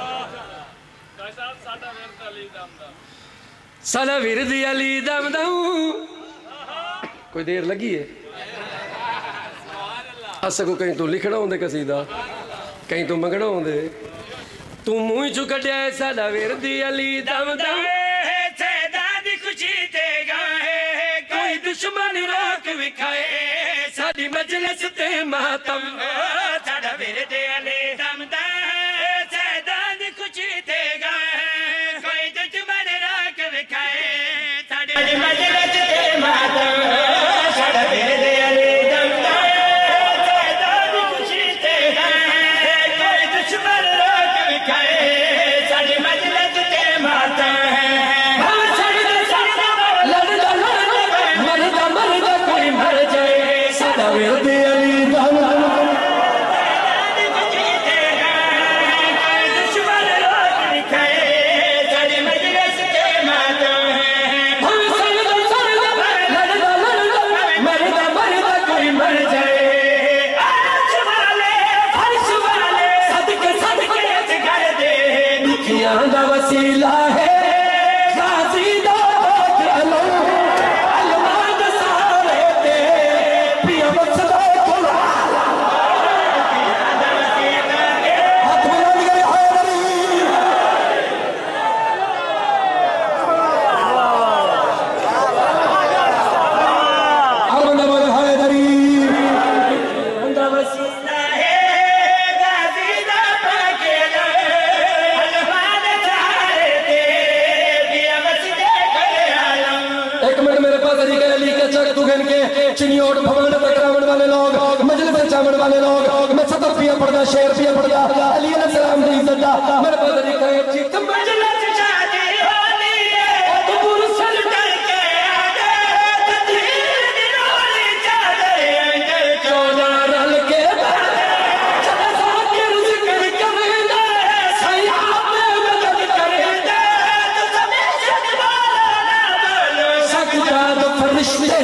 सादा विरदी अली दम दम कोई देर लगी है अस को कहीं तू लिखना होंदे कसीदा कहीं तू मंगना होंदे तू मुंह चु कटिया है सादा विरदी अली दम दम दादी खुशी ते गाए कोई दुश्मन रोक विखाए साडी मजलिस ते मातम साडा विरदे अली दम दम दादी खुशी ते गाए कोई दुश्मन राख विखाए साडी मजलिस ते मातम साडा विरदे अली दम दम दादी खुशी ते गाए कोई दुश्मन राख विखाए साडी मजलिस ते मातम विरदी अली दम दम वसीला है गाजी दा पाके گن کے چنیوٹ بھوان تکراون والے لوگ مجلس چامن والے لوگ میں سطر پیا پڑھنا شیر پیا پڑھنا علی علیہ السلام دی عزت دا میرے پتہ نہیں کہیں اچھی تم مجلس شادی ہونی ہے تو مرسل کر کے آگے تدیر دنولی چادر انجل چونا رل کے چلے ذاکر ذکر کریں دے سیاح میں مدد کریں دے تو سمیں شکوالا نہ بولو سکتا تو فرشتے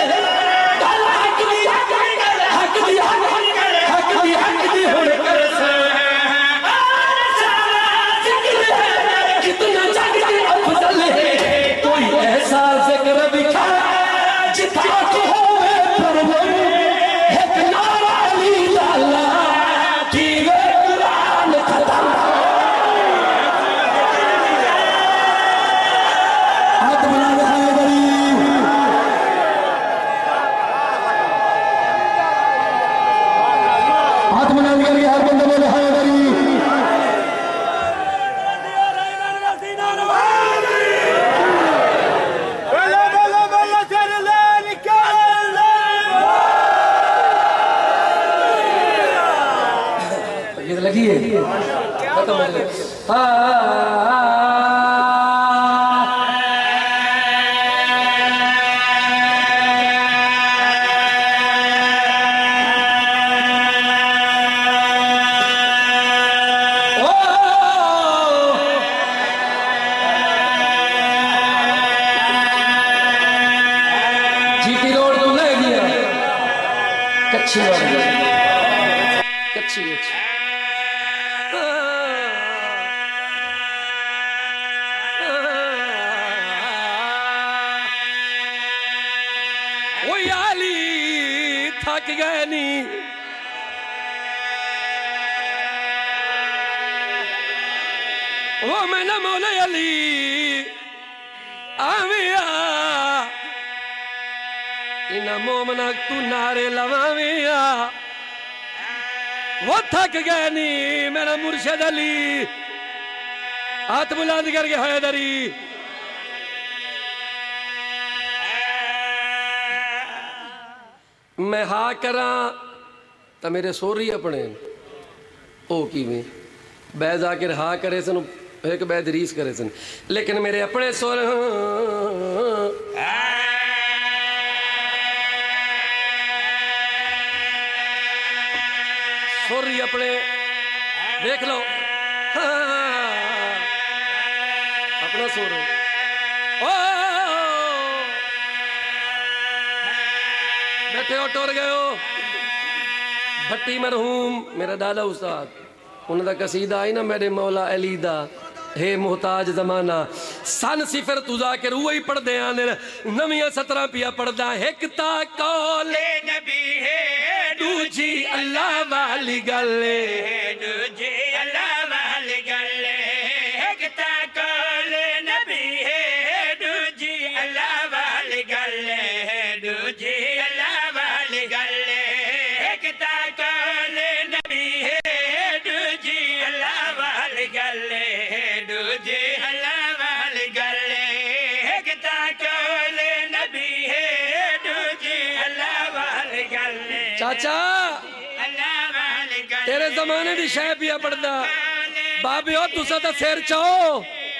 لگی ہے ختم ہو گئی جی ٹی روڈ تو لے گیا کچھی والی کچھی اچھی وہی علی تھک گئے نہیں وہ میں نہ مولا علی آویا انہ مومنک تو نارے لواویا وہ تھک گئے نہیں میرا مرشد علی ہاتھ بلند کر کے حیدری میں ہاں کراں تا میرے سو رہی اپنے او کی میں بیز آکر ہاں کرے سن ایک بید ریس کرے سن لیکن میرے اپنے سو رہے سو رہی اپنے دیکھ لو اپنا سو رہے بیٹھے ہو ٹور گئے ہو بھٹی مرحوم میرا دادا استاد انہوں دا قصیدہ آئی نا میرے مولا علی دا ہے محتاج زمانہ سن صفر تُزا کے روئی پڑھ دے آنے نمیاں سترہ پیا پڑھ دا ہکتا کول نبی ہے دوجی اللہ والی گلے دوجی اللہ والی گلے ہکتا کول نبی ہے دوجی اللہ والی گلے دوجی اللہ والی گلے ہکتا کول نبی ہے دوجی اللہ والی گلے دوجی اللہ والی گلے ہکتا کول نبی ہے دوجی اللہ والی گلے چاچا تیرے زمانے دی شہ پیا پڑھدا بابی ہو تُسا تا سیر چاہو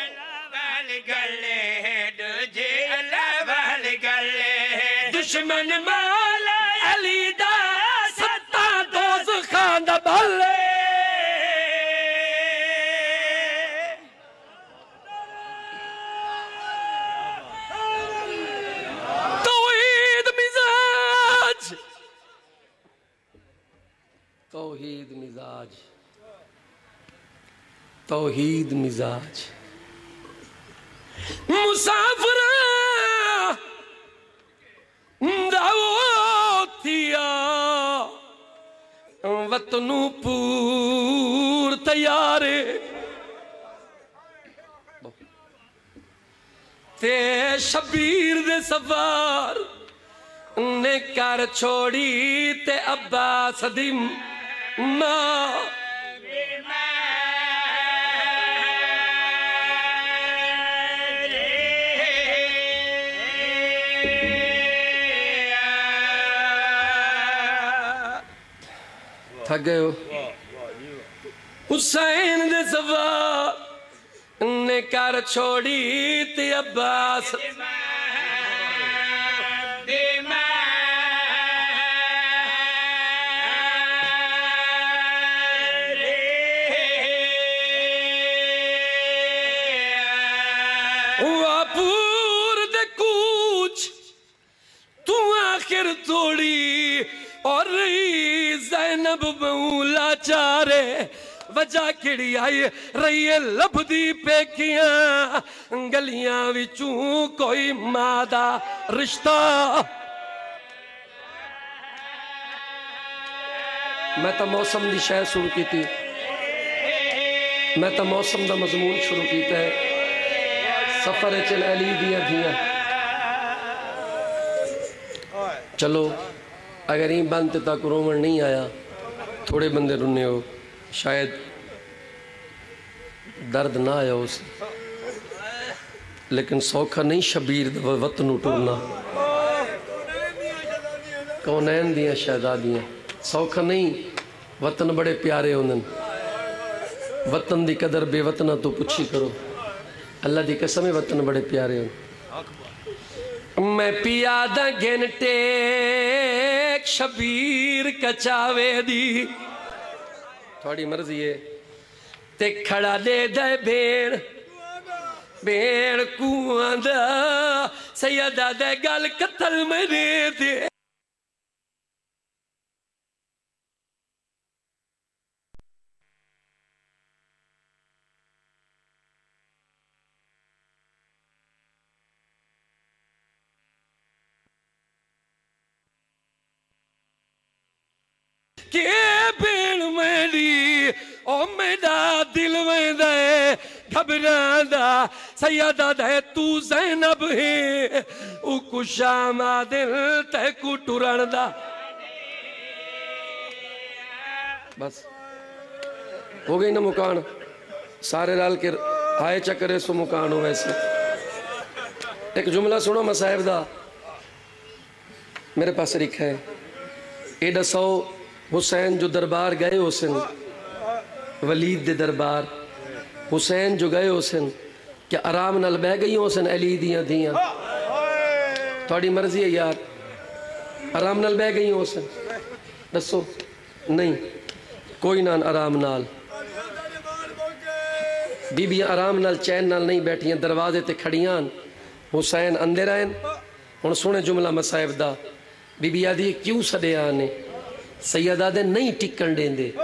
دشمن مولا علی دا ستا دوز خان دا بھلے توحید مزاج توحید مزاج توحید مزاج مسافر دعوتیا وطنو پور تیارے تے شبیر دے سفار نے کر چھوڑی تے عباس دی ماں تھک گئے ہو حسین دے سوا نے کر چھوڑی تے عباس تھوڑی اور رہی زینب مولا چارے وجہ کڑی آئی رہی لب دی پیکیاں گلیاں وچوں کوئی مادہ رشتہ میں تا موسم دی شے شروع کی تھی میں تا موسم دا مضمون شروع کیتا ہے سفر چل علی دیا دیا چلو اگر این بندتے تک رومن نہیں آیا تھوڑے بندے رنے ہو شاید درد نہ آیا ہو سے لیکن سوکھا نہیں شبیر وطن اٹھونا کونین دیاں شہدادیاں سوکھا نہیں وطن بڑے پیارے ہوندن وطن دی قدر بے وطنہ تو پچھی کرو اللہ دی قسم وطن بڑے پیارے ہوندن میں پیادہ گھنٹے شبیر کچاوے دی تھوڑی مرضی ہے تے کھڑا دے دے بھیڑ بھیڑ کوان دا سیدہ دے گل قتل میں دے دے کہ بیڑ میری او میرا دل میں دے گھبران دا سیدہ دے تو زینب ہے او کشامہ دل تے کو ٹران دا بس ہو گئی نا مکان سارے رال کے آئے چکرے سو مکان ہو ویسے ایک جملہ سنو مسائب دا میرے پاس لکھا ہے ایڈا سو حسین جو دربار گئے حسین ولید دے دربار حسین جو گئے حسین کیا آرام نال بہ گئی حسین علی دیاں دیاں تھوڑی مرضی ہے یار آرام نال بہ گئی حسین دسو نہیں کوئی نان آرام نال بی بی آرام نال چین نال نہیں بیٹھیاں دروازے تے کھڑیاں حسین اندر آئیں ہن سونے جملہ مسائب دا بی بی آدھی کیوں سڑے آنے سیدہ دے نہیں ٹکن دیں دے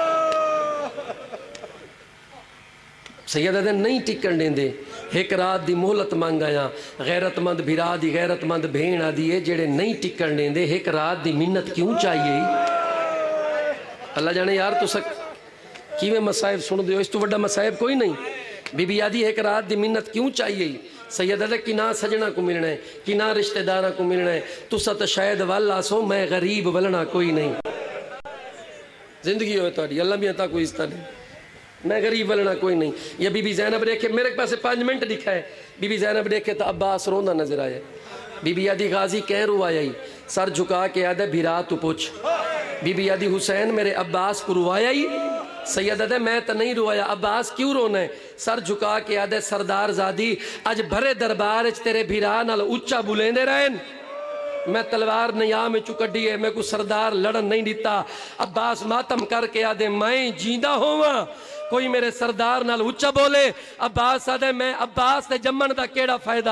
سیدہ دے نہیں ٹکن دیں دے ایک رات دی مہلت مانگایا غیرت مند بھیرا دی غیرت مند بھینا دیئے جڑے نہیں ٹکن دیں دے ایک رات دی منت کیوں چاہیے اللہ جانے یار تو سک کیویں مسائب سن دیو اس تو وڈا مسائب کوئی نہیں بی بی آدھی ایک رات دی منت کیوں چاہیے سیدہ دے کی نہ سجنہ کو ملنا ہے کی نہ رشتہ دارہ کو ملنا ہے تو ست شاید واللہ سو میں غریب ولنا کوئی نہیں زندگی ہوئے تو اللہ بھی عطا کوئی اس طرح نہیں میں غریب ولنا کوئی نہیں یہ بی بی زینب دیکھے میرے پاس پانچ منٹ دکھا ہے بی بی زینب دیکھے تو عباس روندہ نظر آیا بی بی آدھی غازی کہہ رو آیا ہی سر جھکا کے آدھے بھیرا تو پوچھ بی بی آدھی حسین میرے عباس کو روایا ہی سیدہ دے میں تا نہیں روایا عباس کیوں رونا ہے سر جھکا کے آدھے سردار زادی آج بھرے دربار اچ تیرے بھیران نال اچھا بولیں دے رہن میں تلوار نیا میں چکڑی ہے میں کو سردار لڑن نہیں دیتا عباس ماتم کر کے آدھے میں جیندہ ہوا کوئی میرے سردار نال اچھا بولے عباس آدھے میں عباس دے جمن دا کیڑا فائدہ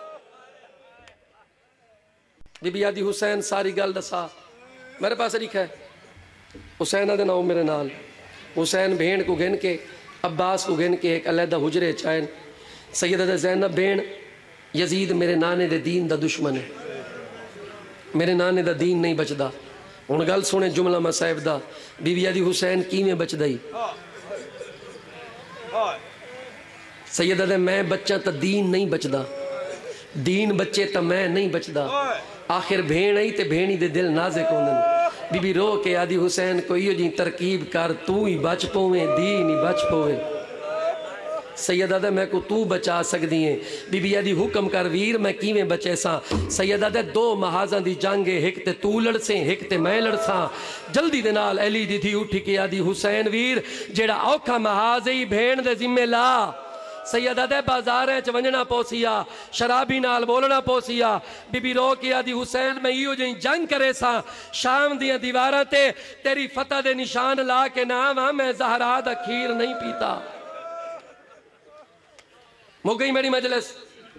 بی بی آدھی حسین ساری گل دسا میرے پاس لکھا ہے حسین آدھے ناؤ میرے نال حسین بھین کو گھن کے عباس کو گھن کے ایک علیحدہ حجرے چائن سیدہ دے زینب بھین یزید میرے نانے دے دین دا دشمن ہے میرے نانے دا دین نہیں بچ دا ان گل سونے جملہ مسائب دا بی بی آدھی حسین کی میں بچ دائی سیدہ دے میں بچہ تا دین نہیں بچ دا دین بچے تا میں نہیں بچ دا آخر بھین آئی تے بھینی دے دل نازے کونن بی بی رو کے آدھی حسین کو یہ جی ترکیب کر تو ہی بچ پویں دین ہی بچ پویں سیدہ دے میں کو تو بچا سکدی ہیں بی بی دی حکم کر ویر میں کیویں بچے ساں سیدہ دے دو محاذاں دی جنگ ایک تے تو لڑسیں ایک تے میں لڑساں جلدی دے نال علی دی تھی اٹھ کے آدی حسین ویر جیڑا اوکھا محاذ ہی بھین دے ذمہ لا سیدہ دے بازاریں چ ونجنا پوسیا شرابی نال بولنا پوسیا بی بی رو کے آدی حسین میں ایو جائیں جنگ کرے سا شام دیاں دیواراں تے تیری فتح دے نشان لا کے نام ہاں میں زہرا دا کھیر نہیں پیتا مک گئی میری مجلس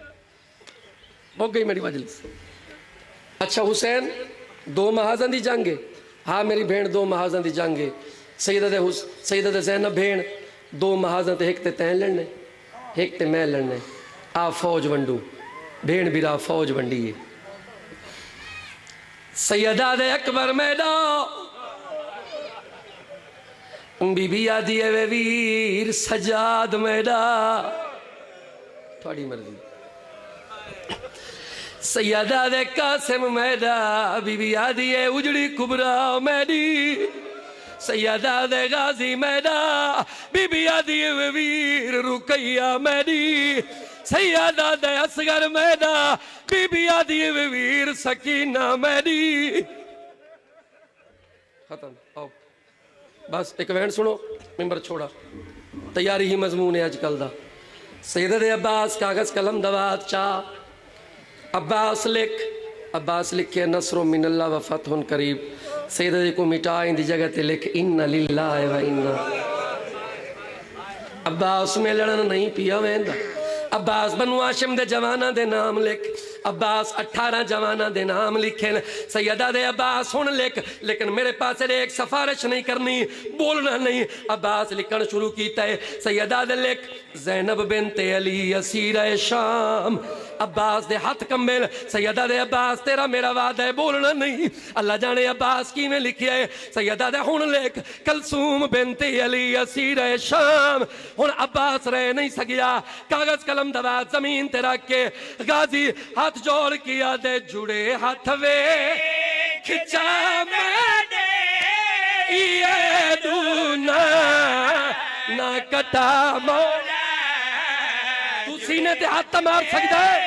مک گئی میری مجلس اچھا حسین دو محاذاں دی جنگ ہے ہاں میری بھین دو محاذاں دی جنگ ہے سیدہ دے سیدہ دے زینب بھین دو محاذاں تے ایک تے تین لڑنے ایک تے میں لڑنے آ فوج ونڈو بھین بیرا فوج ونڈی ہے سیدہ دے اکبر میڈا بی بی آدھی ہے ویر سجاد میڈا تھوڑی مرضی سیدہ دے قاسم میڈا بی بی آدھی ہے اجڑی کبرا میڈی سیدہ دے غازی میڈا بی بی آدھی ہے ویر رکیہ میڈی سیدہ دے اصغر میڈا بی بی آدھی ہے ویر سکینہ میڈی ختم آؤ بس ایک وین سنو ممبر چھوڑا تیاری ہی مضمون ہے آج کل دا سیدہ دے عباس کاغذ قلم دوات چاہ عباس لکھ عباس لکھے نصر من اللہ و فتح قریب سیدہ دے کو مٹائیں دی جگہ تے لکھ ان للہ و انہ عباس میں لڑن نہیں پیا ویندہ عباس بنو ہاشم دے جوانہ دے نام لکھ عباس اٹھارہ جوانہ دے نام لکھیں سیدہ دے عباس ہون لکھ لیکن میرے پاس ایک سفارش نہیں کرنی بولنا نہیں عباس لکھن شروع کیتا ہے سیدہ دے لکھ زینب بنت علی اسیرہ شام عباس دے ہاتھ کمبل سیدہ دے عباس تیرا میرا وعدہ ہے بولنا نہیں اللہ جانے عباس کی میں لکھیا ہے سیدہ دے ہون لکھ کلثوم بنت علی اسیرہ شام ہون عباس رہ نہیں سکیا کاغذ قلم دوات زمین تے رکھ کے غازی ہاتھ جوڑ کیا دے جڑے ہاتھ وے کھچا میں دے یہ دونا نہ کٹا مولا تو سینے تے ہاتھ مار سکتا ہے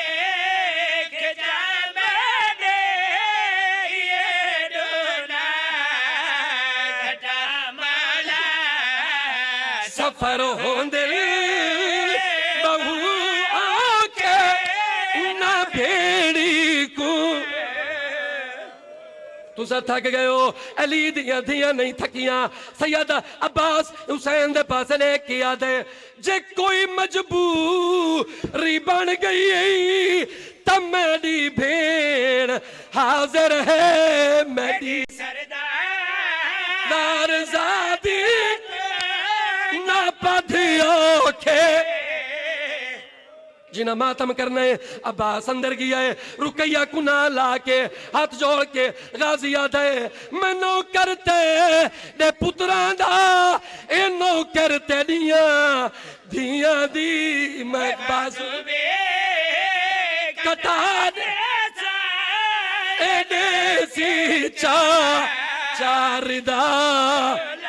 سفر ہوندے بہو آکے نہ بھیڑی کو تو سا تھک گئے ہو علی دیاں دیاں نہیں تھکیاں سیدہ عباس حسین دے پاس لے کیا دے جے کوئی مجبوری بن گئی تب میری بھیڑ حاضر ہے میری سردار زادی نہ پدھیوں کے جنہ ماتم کرنے عباس اندر گیا ہے رکیہ کنا لا کے ہاتھ جوڑ کے غازی آدھے میں نو کرتے دے پتران دا اے نو کرتے دیاں دیاں دی میں بازو بے کٹا دے اے دے سی چا چار دا